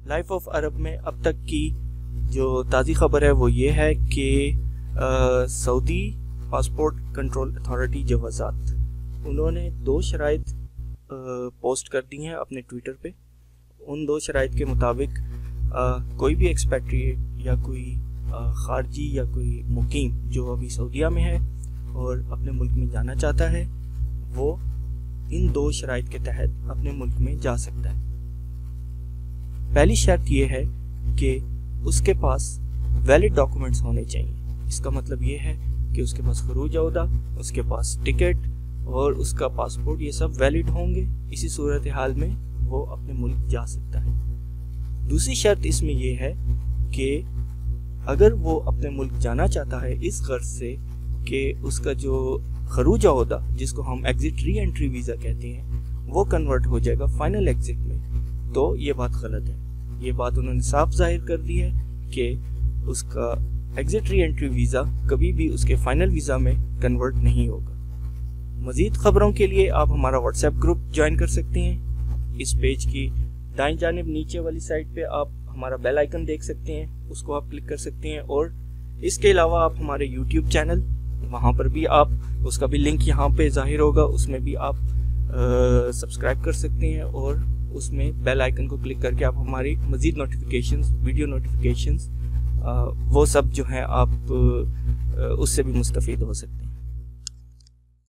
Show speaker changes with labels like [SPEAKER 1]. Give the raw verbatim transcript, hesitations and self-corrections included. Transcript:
[SPEAKER 1] Life of Arab में अब तक की जो ताज़ी खबर है वो ये है कि सऊदी पासपोर्ट कंट्रोल अथॉरिटी जवाज़ात उन्होंने दो शराइत पोस्ट कर दी हैं अपने ट्विटर पे। उन दो शराइत के मुताबिक कोई भी एक्सपेट्रिएट या कोई ख़ारजी या कोई मुकीम जो अभी सऊदीया में है और अपने मुल्क में जाना चाहता है वो इन दो शराइत के तहत अपने मुल्क में जा सकता है। पहली शर्त ये है कि उसके पास वैलिड डॉक्यूमेंट्स होने चाहिए। इसका मतलब ये है कि उसके पास खरूज अहदा, उसके पास टिकट और उसका पासपोर्ट, ये सब वैलिड होंगे। इसी सूरत हाल में वो अपने मुल्क जा सकता है। दूसरी शर्त इसमें यह है कि अगर वो अपने मुल्क जाना चाहता है इस गर्ज से कि उसका जो खरूज अहदा जिसको हम एग्जिट री एंट्री वीज़ा कहते हैं वो कन्वर्ट हो जाएगा फाइनल एग्जिट में, तो ये बात गलत है। ये बात उन्होंने साफ जाहिर कर दी है कि उसका एग्जिट री एंट्री वीज़ा कभी भी उसके फाइनल वीज़ा में कन्वर्ट नहीं होगा। मज़ीद ख़बरों के लिए आप हमारा व्हाट्सएप ग्रुप ज्वाइन कर सकते हैं। इस पेज की दाईं जानिब नीचे वाली साइड पे आप हमारा बेल आइकन देख सकते हैं, उसको आप क्लिक कर सकते हैं। और इसके अलावा आप हमारे यूट्यूब चैनल, वहाँ पर भी आप, उसका भी लिंक यहाँ पे जाहिर होगा, उसमें भी आप सब्सक्राइब कर सकते हैं और उसमें बेल आइकन को क्लिक करके आप हमारी मज़ीद नोटिफिकेशंस, वीडियो नोटिफिकेशंस, वो सब जो हैं आप उससे भी मुस्तफ़ीद हो सकते हैं।